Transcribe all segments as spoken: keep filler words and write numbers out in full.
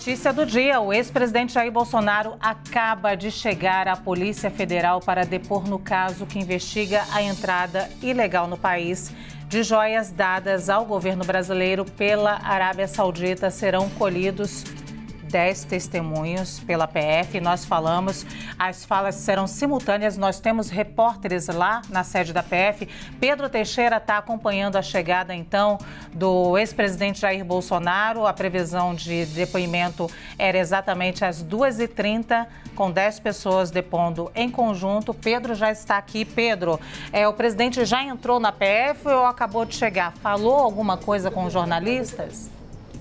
Notícia do dia: o ex-presidente Jair Bolsonaro acaba de chegar à Polícia Federal para depor no caso que investiga a entrada ilegal no país de joias dadas ao governo brasileiro pela Arábia Saudita. Serão colhidos dez testemunhos pela P F. Nós falamos, as falas serão simultâneas. Nós temos repórteres lá na sede da P F. Pedro Teixeira está acompanhando a chegada, então, do ex-presidente Jair Bolsonaro. A previsão de depoimento era exatamente às duas e trinta, com dez pessoas depondo em conjunto. Pedro já está aqui. Pedro, é, o presidente já entrou na P F ou acabou de chegar? Falou alguma coisa com os jornalistas?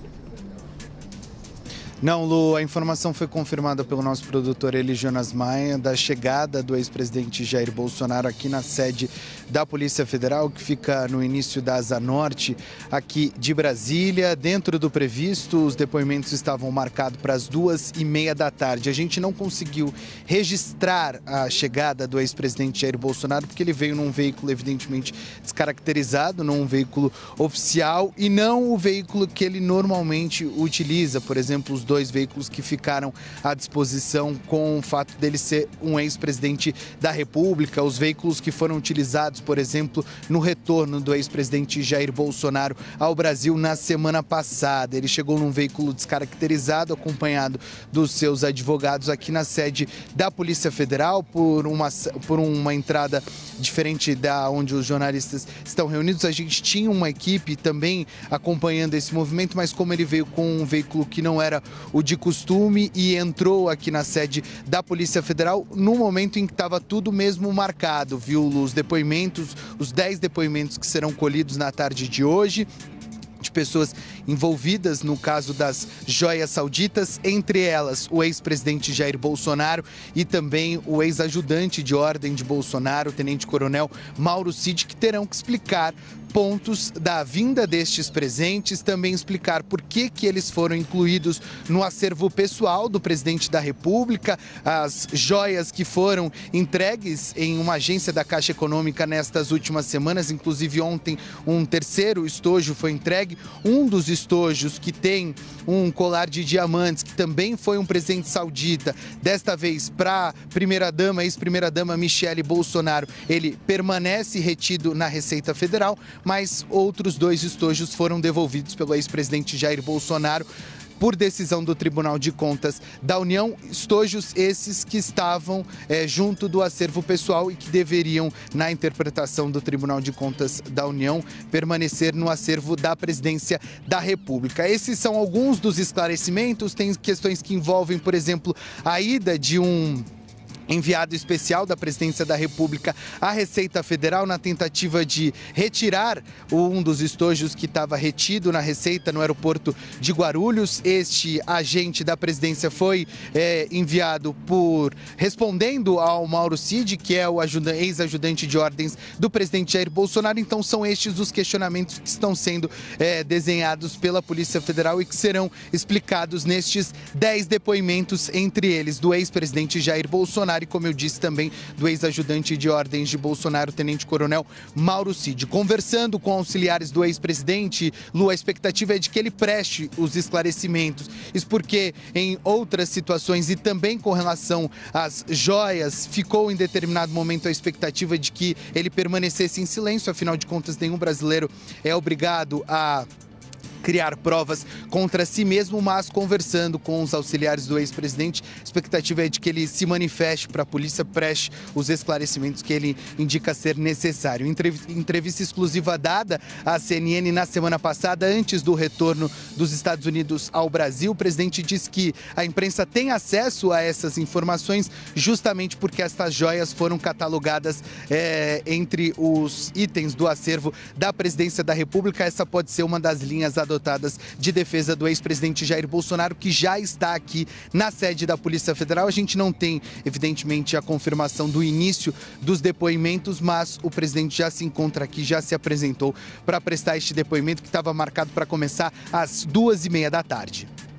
Não, Lu, a informação foi confirmada pelo nosso produtor Eli Jonas Maia da chegada do ex-presidente Jair Bolsonaro aqui na sede da Polícia Federal, que fica no início da Asa Norte, aqui de Brasília. Dentro do previsto, os depoimentos estavam marcados para as duas e meia da tarde. A gente não conseguiu registrar a chegada do ex-presidente Jair Bolsonaro, porque ele veio num veículo evidentemente descaracterizado, num veículo oficial e não o veículo que ele normalmente utiliza. Por exemplo, os dois veículos que ficaram à disposição com o fato dele ser um ex-presidente da República, os veículos que foram utilizados, por exemplo, no retorno do ex-presidente Jair Bolsonaro ao Brasil na semana passada. Ele chegou num veículo descaracterizado, acompanhado dos seus advogados aqui na sede da Polícia Federal, por uma, por uma entrada diferente da onde os jornalistas estão reunidos. A gente tinha uma equipe também acompanhando esse movimento, mas como ele veio com um veículo que não era o de costume e entrou aqui na sede da Polícia Federal no momento em que estava tudo mesmo marcado, viu? Os depoimentos, os dez depoimentos que serão colhidos na tarde de hoje, de pessoas envolvidas no caso das joias sauditas, entre elas o ex-presidente Jair Bolsonaro e também o ex-ajudante de ordem de Bolsonaro, o tenente-coronel Mauro Cid, que terão que explicar pontos da vinda destes presentes, também explicar por que que eles foram incluídos no acervo pessoal do presidente da República, as joias que foram entregues em uma agência da Caixa Econômica nestas últimas semanas. Inclusive ontem um terceiro estojo foi entregue, um dos estojos que tem um colar de diamantes, que também foi um presente saudita, desta vez para a primeira-dama, ex-primeira-dama Michele Bolsonaro. Ele permanece retido na Receita Federal, mas outros dois estojos foram devolvidos pelo ex-presidente Jair Bolsonaro por decisão do Tribunal de Contas da União, estojos esses que estavam é, junto do acervo pessoal e que deveriam, na interpretação do Tribunal de Contas da União, permanecer no acervo da Presidência da República. Esses são alguns dos esclarecimentos. Tem questões que envolvem, por exemplo, a ida de um enviado especial da Presidência da República à Receita Federal na tentativa de retirar um dos estojos que estava retido na Receita no aeroporto de Guarulhos. Este agente da Presidência foi é, enviado por respondendo ao Mauro Cid, que é o ex-ajudante de ordens do presidente Jair Bolsonaro. Então são estes os questionamentos que estão sendo é, desenhados pela Polícia Federal e que serão explicados nestes dez depoimentos, entre eles do ex-presidente Jair Bolsonaro e, como eu disse, também do ex-ajudante de ordens de Bolsonaro, tenente-coronel Mauro Cid. Conversando com auxiliares do ex-presidente, Lu, a expectativa é de que ele preste os esclarecimentos. Isso porque em outras situações e também com relação às joias, ficou em determinado momento a expectativa de que ele permanecesse em silêncio. Afinal de contas, nenhum brasileiro é obrigado a criar provas contra si mesmo, mas conversando com os auxiliares do ex-presidente, a expectativa é de que ele se manifeste para a polícia, preste os esclarecimentos que ele indica ser necessário. Em entrevista exclusiva dada à C N N na semana passada, antes do retorno dos Estados Unidos ao Brasil, o presidente disse que a imprensa tem acesso a essas informações justamente porque estas joias foram catalogadas é, entre os itens do acervo da Presidência da República. Essa pode ser uma das linhas adotadas adotadas de defesa do ex-presidente Jair Bolsonaro, que já está aqui na sede da Polícia Federal. A gente não tem, evidentemente, a confirmação do início dos depoimentos, mas o presidente já se encontra aqui, já se apresentou para prestar este depoimento que estava marcado para começar às duas e meia da tarde.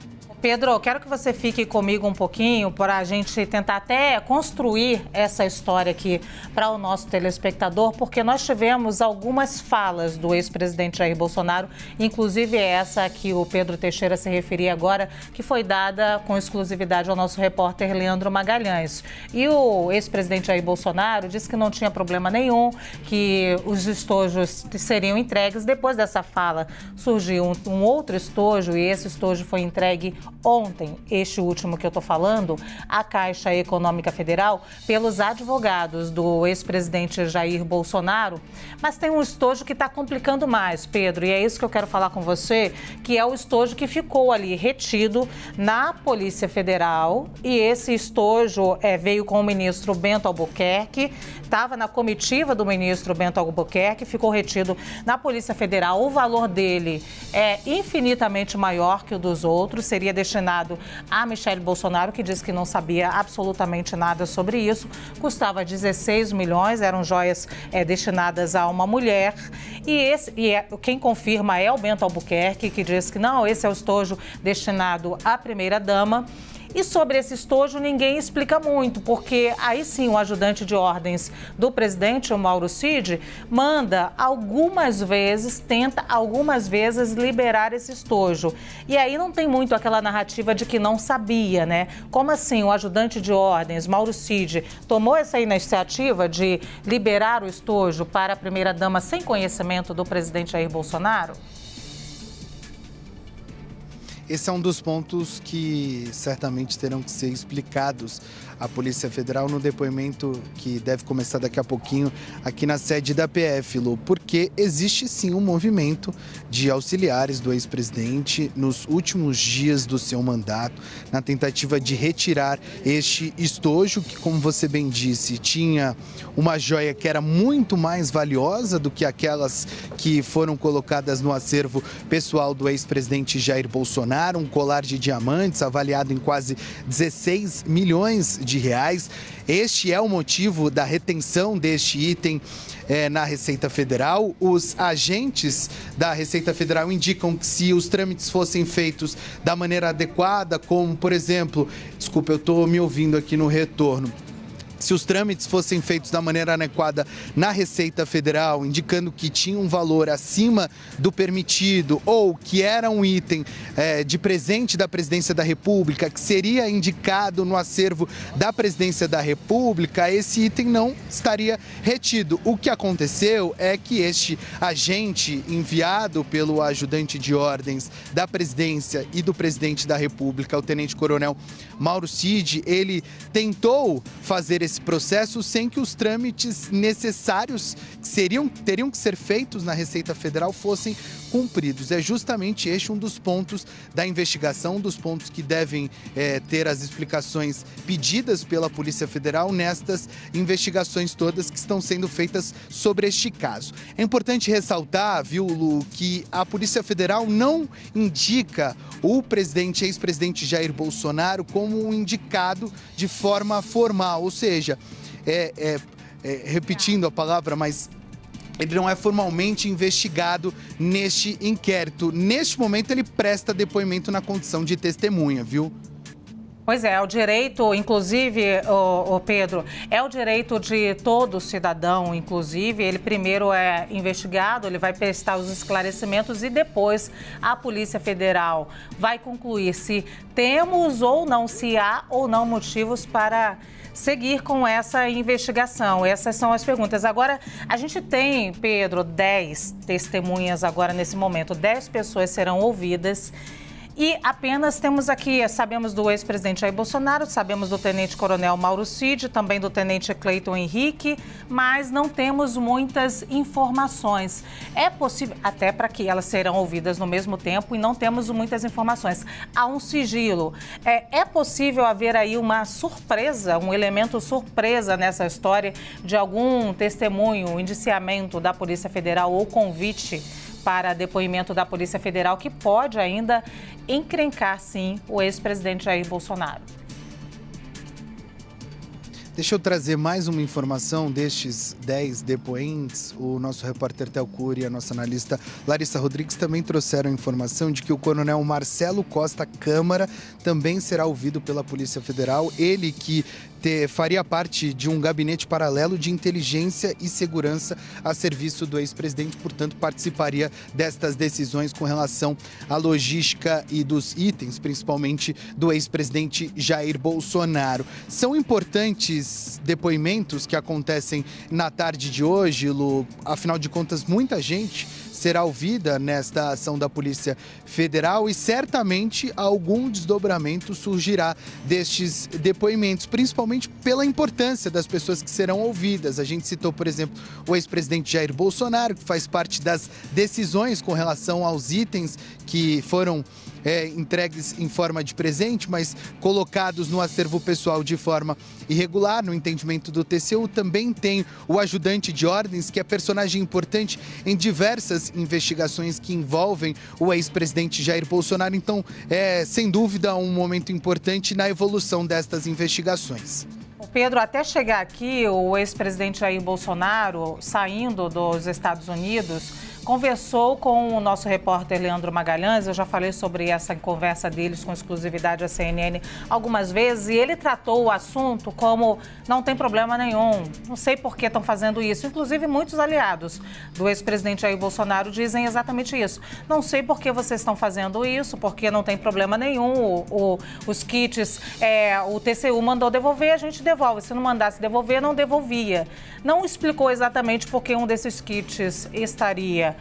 Pedro, quero que você fique comigo um pouquinho para a gente tentar até construir essa história aqui para o nosso telespectador, porque nós tivemos algumas falas do ex-presidente Jair Bolsonaro, inclusive essa que o Pedro Teixeira se referia agora, que foi dada com exclusividade ao nosso repórter Leandro Magalhães. E o ex-presidente Jair Bolsonaro disse que não tinha problema nenhum, que os estojos seriam entregues. Depois dessa fala, surgiu um, um outro estojo, e esse estojo foi entregue ontem, este último que eu estou falando, à Caixa Econômica Federal, pelos advogados do ex-presidente Jair Bolsonaro. Mas tem um estojo que está complicando mais, Pedro, e é isso que eu quero falar com você, que é o estojo que ficou ali retido na Polícia Federal, e esse estojo é, veio com o ministro Bento Albuquerque, estava na comitiva do ministro Bento Albuquerque, ficou retido na Polícia Federal. O valor dele é infinitamente maior que o dos outros, seria destinado a Michele Bolsonaro, que disse que não sabia absolutamente nada sobre isso. Custava dezesseis milhões, eram joias é, destinadas a uma mulher. E, esse, e é, quem confirma é o Bento Albuquerque, que diz que não, esse é o estojo destinado à primeira-dama. E sobre esse estojo ninguém explica muito, porque aí sim o ajudante de ordens do presidente, o Mauro Cid, manda algumas vezes, tenta algumas vezes liberar esse estojo. E aí não tem muito aquela narrativa de que não sabia, né? Como assim o ajudante de ordens, Mauro Cid, tomou essa iniciativa de liberar o estojo para a primeira-dama sem conhecimento do presidente Jair Bolsonaro? Esse é um dos pontos que certamente terão que ser explicados à Polícia Federal no depoimento que deve começar daqui a pouquinho aqui na sede da P F, Lu, porque existe sim um movimento de auxiliares do ex-presidente nos últimos dias do seu mandato, na tentativa de retirar este estojo que, como você bem disse, tinha uma joia que era muito mais valiosa do que aquelas que foram colocadas no acervo pessoal do ex-presidente Jair Bolsonaro, um colar de diamantes avaliado em quase dezesseis milhões de reais. Este é o motivo da retenção deste item é, na Receita Federal. Os agentes da Receita Federal indicam que se os trâmites fossem feitos da maneira adequada, como, por exemplo, desculpa, eu estou me ouvindo aqui no retorno. Se os trâmites fossem feitos da maneira adequada na Receita Federal, indicando que tinha um valor acima do permitido ou que era um item é, de presente da Presidência da República, que seria indicado no acervo da Presidência da República, esse item não estaria retido. O que aconteceu é que este agente enviado pelo ajudante de ordens da Presidência e do Presidente da República, o Tenente-Coronel Mauro Cid, ele tentou fazer esse processo sem que os trâmites necessários que seriam, teriam que ser feitos na Receita Federal fossem cumpridos. É justamente este um dos pontos da investigação, um dos pontos que devem é, ter as explicações pedidas pela Polícia Federal nestas investigações todas que estão sendo feitas sobre este caso. É importante ressaltar, viu, Lu, que a Polícia Federal não indica o presidente, ex-presidente Jair Bolsonaro como um indicado de forma formal, ou seja, é, é, é, repetindo a palavra, mas ele não é formalmente investigado neste inquérito. Neste momento, ele presta depoimento na condição de testemunha, viu? Pois é, é o direito, inclusive, o, o Pedro, é o direito de todo cidadão, inclusive, ele primeiro é investigado, ele vai prestar os esclarecimentos e depois a Polícia Federal vai concluir se temos ou não, se há ou não motivos para seguir com essa investigação. Essas são as perguntas. Agora, a gente tem, Pedro, dez testemunhas agora nesse momento, dez pessoas serão ouvidas. E apenas temos aqui, sabemos do ex-presidente Jair Bolsonaro, sabemos do tenente-coronel Mauro Cid, também do tenente Cleiton Henrique, mas não temos muitas informações. É possível, até para que elas serão ouvidas no mesmo tempo, e não temos muitas informações. Há um sigilo. É, é possível haver aí uma surpresa, um elemento surpresa nessa história de algum testemunho, um indiciamento da Polícia Federal ou convite para depoimento da Polícia Federal que pode ainda encrencar, sim, o ex-presidente Jair Bolsonaro? Deixa eu trazer mais uma informação destes dez depoentes. O nosso repórter Theo Cury e a nossa analista Larissa Rodrigues também trouxeram a informação de que o coronel Marcelo Costa Câmara também será ouvido pela Polícia Federal. Ele que ter, faria parte de um gabinete paralelo de inteligência e segurança a serviço do ex-presidente, portanto participaria destas decisões com relação à logística e dos itens, principalmente do ex-presidente Jair Bolsonaro. São importantes depoimentos que acontecem na tarde de hoje, Lu. Afinal de contas, muita gente será ouvida nesta ação da Polícia Federal e certamente algum desdobramento surgirá destes depoimentos, principalmente pela importância das pessoas que serão ouvidas. A gente citou, por exemplo, o ex-presidente Jair Bolsonaro, que faz parte das decisões com relação aos itens que foram É, entregues em forma de presente, mas colocados no acervo pessoal de forma irregular, no entendimento do T C U. Também tem o ajudante de ordens, que é personagem importante em diversas investigações que envolvem o ex-presidente Jair Bolsonaro. Então, é sem dúvida um momento importante na evolução destas investigações. Pedro, até chegar aqui, o ex-presidente Jair Bolsonaro, saindo dos Estados Unidos, conversou com o nosso repórter Leandro Magalhães. Eu já falei sobre essa conversa deles com exclusividade à C N N algumas vezes, e ele tratou o assunto como não tem problema nenhum, não sei por que estão fazendo isso. Inclusive, muitos aliados do ex-presidente Jair Bolsonaro dizem exatamente isso. Não sei por que vocês estão fazendo isso, porque não tem problema nenhum. O, o, os kits, é, o T C U mandou devolver, a gente devolve. Se não mandasse devolver, não devolvia. Não explicou exatamente por que um desses kits estaria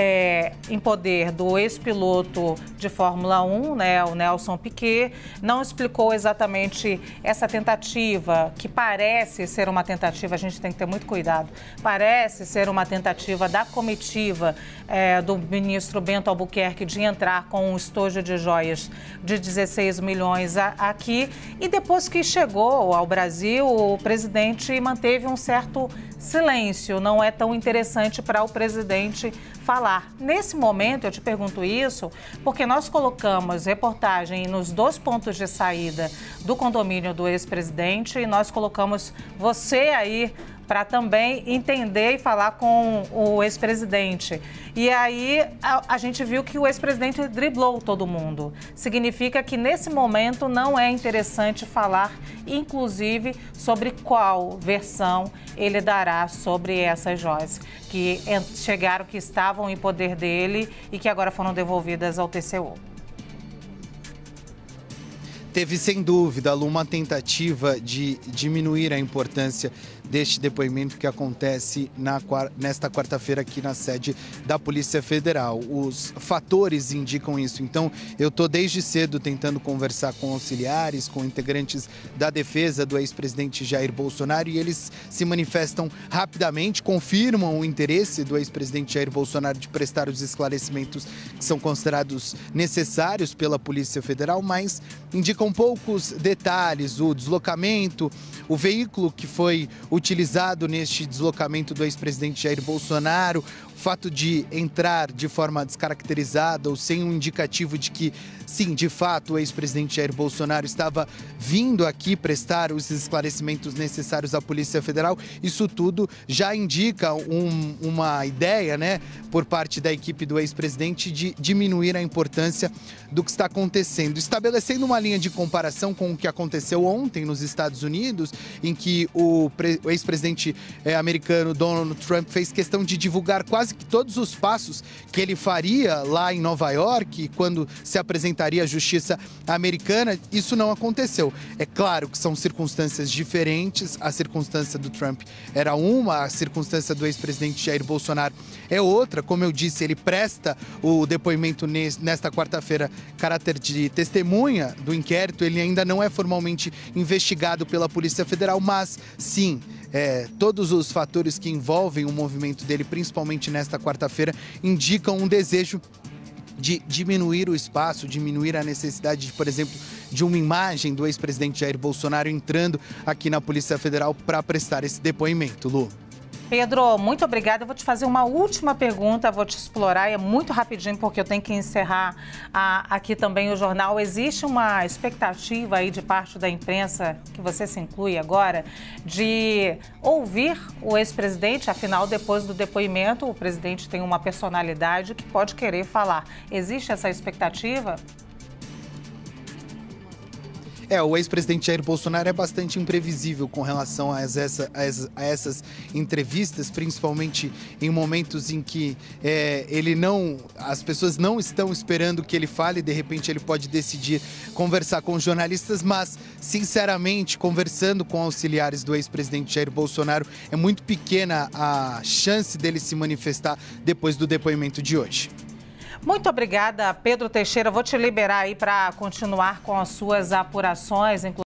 É, em poder do ex-piloto de Fórmula um, né, o Nelson Piquet. Não explicou exatamente essa tentativa, que parece ser uma tentativa, a gente tem que ter muito cuidado, parece ser uma tentativa da comitiva é, do ministro Bento Albuquerque de entrar com um estojo de joias de dezesseis milhões a, aqui. E depois que chegou ao Brasil, o presidente manteve um certo silêncio. Não é tão interessante para o presidente falar. Nesse momento, eu te pergunto isso porque nós colocamos reportagem nos dois pontos de saída do condomínio do ex-presidente e nós colocamos você aí para também entender e falar com o ex-presidente. E aí a, a gente viu que o ex-presidente driblou todo mundo. Significa que nesse momento não é interessante falar, inclusive, sobre qual versão ele dará sobre essas joias que chegaram, que estavam em poder dele e que agora foram devolvidas ao T C U. Teve, sem dúvida, uma tentativa de diminuir a importância deste depoimento que acontece na, nesta quarta-feira aqui na sede da Polícia Federal. Os fatores indicam isso. Então, eu estou desde cedo tentando conversar com auxiliares, com integrantes da defesa do ex-presidente Jair Bolsonaro, e eles se manifestam rapidamente, confirmam o interesse do ex-presidente Jair Bolsonaro de prestar os esclarecimentos que são considerados necessários pela Polícia Federal, mas indicam poucos detalhes: o deslocamento, o veículo que foi utilizado neste deslocamento do ex-presidente Jair Bolsonaro, o fato de entrar de forma descaracterizada ou sem um indicativo de que, sim, de fato, o ex-presidente Jair Bolsonaro estava vindo aqui prestar os esclarecimentos necessários à Polícia Federal. Isso tudo já indica um, uma ideia, né, por parte da equipe do ex-presidente de diminuir a importância do que está acontecendo, estabelecendo uma linha de comparação com o que aconteceu ontem nos Estados Unidos, em que o, o ex-presidente eh, americano Donald Trump fez questão de divulgar quase que todos os passos que ele faria lá em Nova York, quando se apresentaria à justiça americana. Isso não aconteceu. É claro que são circunstâncias diferentes. A circunstância do Trump era uma, a circunstância do ex-presidente Jair Bolsonaro é outra. Como eu disse, ele presta o depoimento nesta quarta-feira, caráter de testemunha do inquérito. Ele ainda não é formalmente investigado pela Polícia Federal, mas sim, É, todos os fatores que envolvem o movimento dele, principalmente nesta quarta-feira, indicam um desejo de diminuir o espaço, diminuir a necessidade, de, por exemplo, de uma imagem do ex-presidente Jair Bolsonaro entrando aqui na Polícia Federal para prestar esse depoimento. Lu. Pedro, muito obrigada. Eu vou te fazer uma última pergunta, vou te explorar, é muito rapidinho porque eu tenho que encerrar a, aqui também o jornal. Existe uma expectativa aí de parte da imprensa, que você se inclui agora, de ouvir o ex-presidente? Afinal, depois do depoimento, o presidente tem uma personalidade que pode querer falar. Existe essa expectativa? É, o ex-presidente Jair Bolsonaro é bastante imprevisível com relação a, essa, a, essa, a essas entrevistas, principalmente em momentos em que é, ele não, as pessoas não estão esperando que ele fale, de repente ele pode decidir conversar com os jornalistas, mas, sinceramente, conversando com auxiliares do ex-presidente Jair Bolsonaro, é muito pequena a chance dele se manifestar depois do depoimento de hoje. Muito obrigada, Pedro Teixeira. Vou te liberar aí para continuar com as suas apurações, inclusive.